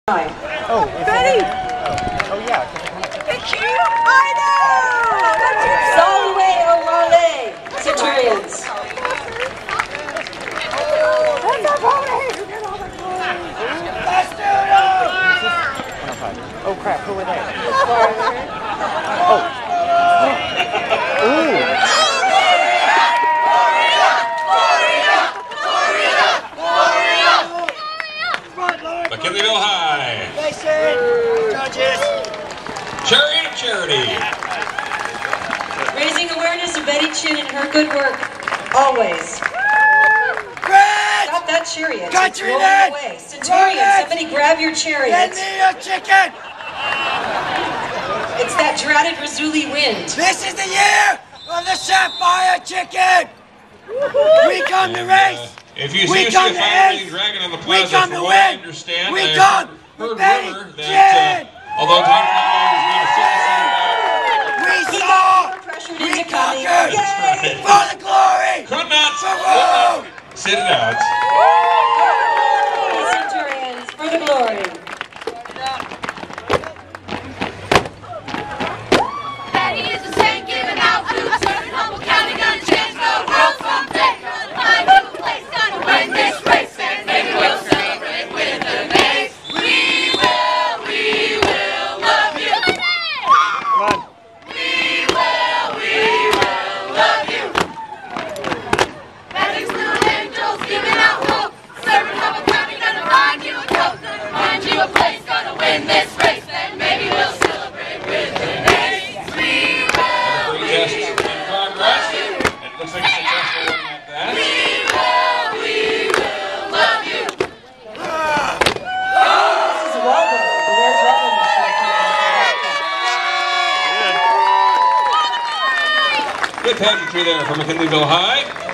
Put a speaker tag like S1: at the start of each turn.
S1: Oh,
S2: Betty!
S1: Oh, yeah.
S2: It's you! I know!
S3: Solway O'Raleigh, Centurions.
S1: Oh, crap. Who were they? Oh. Ooh.
S4: McKinleyville High.
S5: Judges.
S4: Chariot of Charity.
S3: Raising awareness of Betty Chin and her good work, always. Stop that chariot. It's rolling away. Centurions, somebody grab your chariot.
S5: Get me a chicken.
S3: It's that droughted Razuli wind.
S5: This is the year of the Sapphire Chicken. We come to race.
S4: If you
S5: We
S4: see a
S5: come to
S4: fire-breathing
S5: ace.
S4: dragon on the
S5: We
S4: plaza,
S5: come
S4: from
S5: to
S4: what I
S5: win.
S4: understand,
S5: We
S4: I
S5: come
S4: heard
S5: to Betty
S4: rumor
S5: Chin.
S4: that although Tom Conway was being
S5: We saw.
S3: Pressured
S5: We
S3: into coming.
S5: conquered.
S3: Yay!
S5: For the glory.
S4: could not sit it out.
S3: Centurions, for the glory.
S6: Betty is a saint giving out food, serving Humboldt County, gonna change the world someday. Find you a place, gonna win this race, and maybe we'll celebrate with the mace. We will love you.
S1: Come on.
S6: We will love you. Betty's little angels giving out hope, serving Humboldt County, gonna find you a coat, gonna find you a place, gonna win this race, then maybe we'll celebrate with the mace. We will.
S4: Test in progress. It looks like a successful one at that.
S6: We will love you.
S3: This is Waldo, the Lord's Rutland machine.
S4: Good pageantry there from McKinleyville High.